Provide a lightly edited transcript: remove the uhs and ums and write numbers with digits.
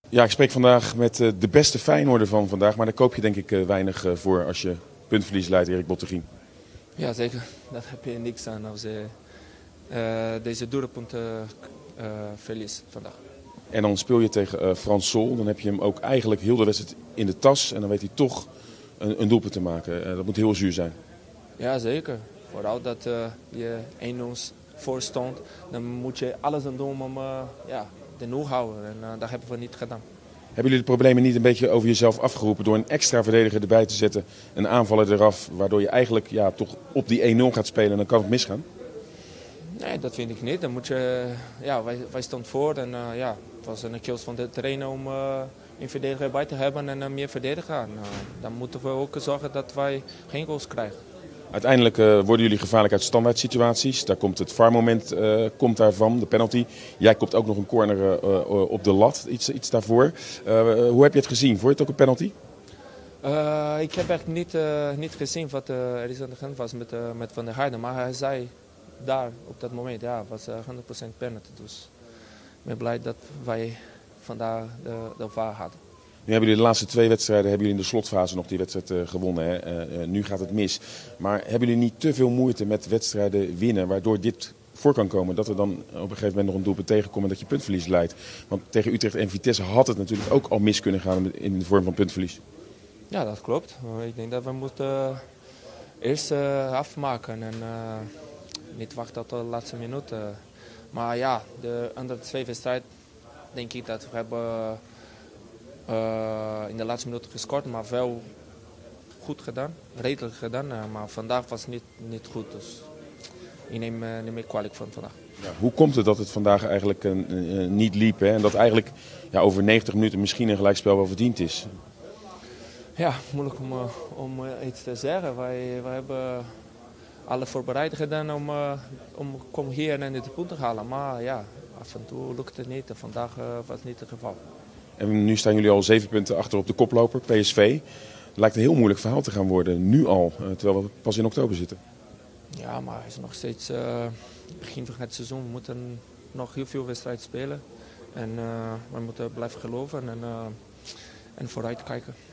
Ja, ik spreek vandaag met de beste Feyenoorder van vandaag, maar daar koop je denk ik weinig voor als je puntverlies leidt, Erik Bottegien. Ja, zeker. Daar heb je niks aan als je deze doelpunten verliest vandaag. En dan speel je tegen Frans Sol, dan heb je hem ook eigenlijk heel de wedstrijd in de tas en dan weet hij toch een doelpunt te maken. Dat moet heel zuur zijn. Ja, zeker. Vooral dat je 1-0 voor stond, dan moet je alles aan doen om de 0 houden. En dat hebben we niet gedaan. Hebben jullie de problemen niet een beetje over jezelf afgeroepen door een extra verdediger erbij te zetten, een aanvaller eraf, waardoor je eigenlijk toch op die 1-0 gaat spelen en dan kan het misgaan? Nee, dat vind ik niet. Dan moet je, wij stonden voor en het was een keus van de trainer om een verdediger bij te hebben en meer verdedigen. Dan moeten we ook zorgen dat wij geen goals krijgen. Uiteindelijk worden jullie gevaarlijk uit standaard situaties. Daar komt het VAR-moment komt daarvan, de penalty. Jij kopt ook nog een corner op de lat, iets daarvoor. Hoe heb je het gezien? Vond je het ook een penalty? Ik heb echt niet gezien wat er is aan de hand was met Van der Heijden. Maar hij zei daar op dat moment, ja, het was 100% penalty. Dus ik ben blij dat wij vandaag de VAR hadden. Nu hebben jullie de laatste 2 wedstrijden hebben jullie in de slotfase nog die wedstrijd gewonnen. Hè? Nu gaat het mis. Maar hebben jullie niet te veel moeite met wedstrijden winnen, waardoor dit voor kan komen? Dat er dan op een gegeven moment nog een doelpunt tegenkomt en dat je puntverlies leidt. Want tegen Utrecht en Vitesse had het natuurlijk ook al mis kunnen gaan in de vorm van puntverlies. Ja, dat klopt. Ik denk dat we moeten eerst afmaken en niet wachten tot de laatste minuut. Maar ja, de andere 2 wedstrijden denk ik dat we hebben in de laatste minuut gescoord, maar wel goed gedaan, redelijk gedaan. Maar vandaag was het niet goed, dus ik neem niet kwalijk van vandaag. Ja, hoe komt het dat het vandaag eigenlijk niet liep? Hè? En dat eigenlijk over 90 minuten misschien een gelijkspel wel verdiend is? Ja, moeilijk om iets te zeggen. Wij hebben alle voorbereidingen gedaan om hier en de punten te halen. Maar ja, af en toe lukt het niet. Vandaag was het niet het geval. En nu staan jullie al 7 punten achter op de koploper, PSV. Lijkt een heel moeilijk verhaal te gaan worden, nu al, terwijl we pas in oktober zitten. Ja, maar het is nog steeds begin van het seizoen. We moeten nog heel veel wedstrijden spelen. En we moeten blijven geloven en vooruit kijken.